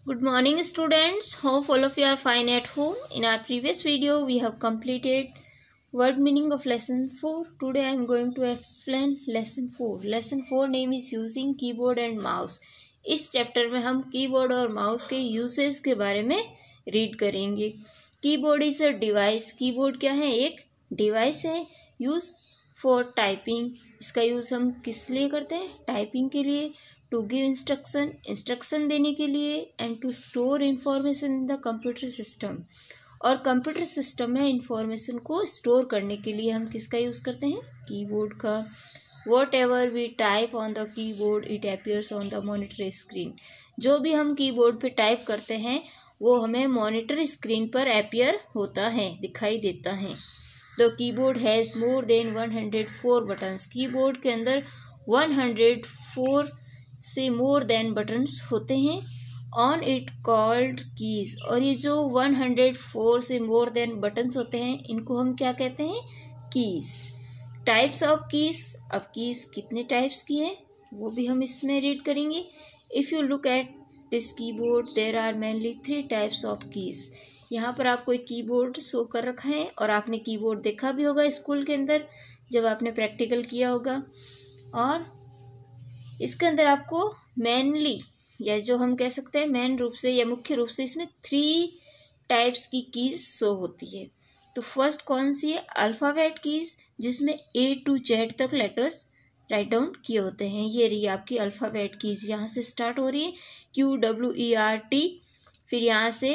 Good morning students. Hope all of you are fine at home. In our previous video we have completed word meaning of lesson 4. Today I am going to explain lesson 4. Lesson 4 name is using keyboard and mouse. इस chapter में हम keyboard और mouse के usage के बारे में read करेंगे. Keyboard is a device. Keyboard क्या है? एक डिवाइस है. Use for typing. इसका यूज़ हम किस लिए करते हैं? टाइपिंग के लिए. टू गिव इंस्ट्रक्शन देने के लिए. And to store information in the computer system. और कंप्यूटर सिस्टम में इंफॉर्मेशन को स्टोर करने के लिए हम किसका यूज़ करते हैं? कीबोर्ड का. Whatever we type on the keyboard it appears on the monitor screen. जो भी हम कीबोर्ड पे टाइप करते हैं वो हमें मॉनिटर स्क्रीन पर अपीयर होता है, दिखाई देता है. The keyboard has more than 104 buttons. Keyboard के अंदर 104 से मोर देन बटन्स होते हैं. On it called keys. और ये जो 104 से मोर देन बटन्स होते हैं इनको हम क्या कहते हैं? कीज. Types of keys. अब कीज कितने टाइप्स की है वो भी हम इसमें रीड करेंगे. If you look at this keyboard there are mainly 3 types of keys. यहाँ पर आपको एक कीबोर्ड शो कर रखा है और आपने कीबोर्ड देखा भी होगा स्कूल के अंदर जब आपने प्रैक्टिकल किया होगा. और इसके अंदर आपको मेनली या जो हम कह सकते हैं मेन रूप से या मुख्य रूप से इसमें 3 टाइप्स की कीज शो होती है. तो फर्स्ट कौन सी है? अल्फ़ाबेट कीज, जिसमें A to Z तक लेटर्स राइट डाउन किए होते हैं. ये रही आपकी अल्फ़ाबेट कीज. यहाँ से स्टार्ट हो रही है QWERT, फिर यहाँ से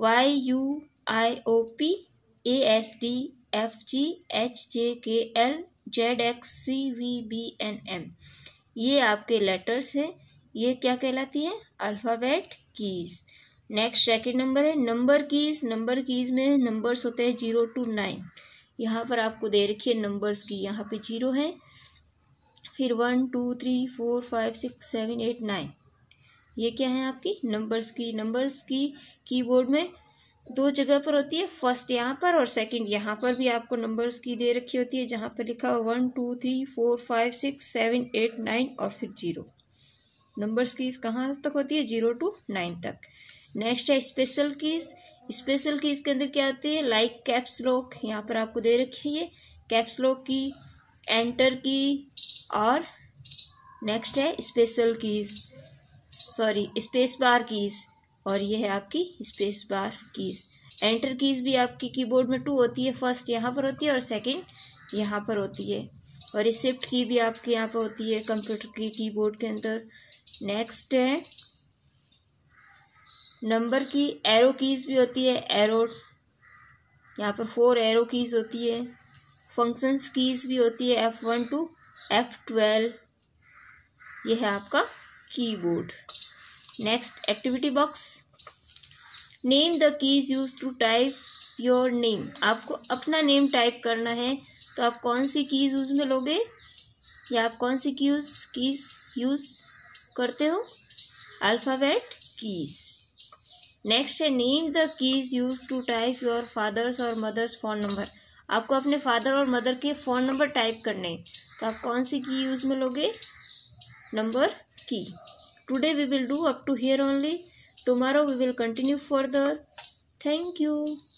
YUIOP ASD FG HJKL ZXCVBNM. ये आपके लेटर्स हैं. ये क्या कहलाती है? Alphabet keys. Next second number है नंबर कीज. नंबर कीज में नंबर्स होते हैं 0 to 9. यहाँ पर आपको दे रखी है नंबर्स की. यहाँ पे 0 है, फिर 1 2 3 4 5 6 7 8 9. ये क्या है आपकी? नंबर्स की. नंबर्स की कीबोर्ड में 2 जगह पर होती है. फर्स्ट यहाँ पर और सेकंड यहाँ पर भी आपको नंबर्स की दे रखी होती है जहाँ पर लिखा हो 1 2 3 4 5 6 7 8 9 और फिर 0. नंबर्स कीज कहाँ तक होती है? 0 to 9 तक. नेक्स्ट है स्पेशल कीज. स्पेशल कीज के अंदर क्या आती है? Like caps lock. यहाँ पर आपको दे रखी है ये कैप्स लॉक की, एंटर की, और नेक्स्ट है special keys space bar keys. और ये है आपकी space bar keys. Enter keys भी आपकी कीबोर्ड में 2 होती है. फर्स्ट यहाँ पर होती है और सेकंड यहाँ पर होती है. और ये शिफ्ट की भी आपके यहाँ पर होती है कंप्यूटर की कीबोर्ड के अंदर. नेक्स्ट है नंबर की. एरो कीज भी होती है. एरो यहाँ पर 4 एरो कीज होती है. फंक्शंस कीज भी होती है F1 to F12. ये है आपका keyboard. Next activity box. Name the keys use to type your name. आपको अपना नेम टाइप करना है तो आप कौन सी कीज यूज में लोगे या आप कौन सी कीज यूज करते हो? Alphabet keys. नेक्स्ट है name the keys use to type your father's और मदर्स फ़ोन नंबर. आपको अपने फादर और मदर के फ़ोन नंबर टाइप करने तो आप कौन सी की यूज़ में लोगे? Number key. Today we will do up to here only. Tomorrow we will continue further. Thank you.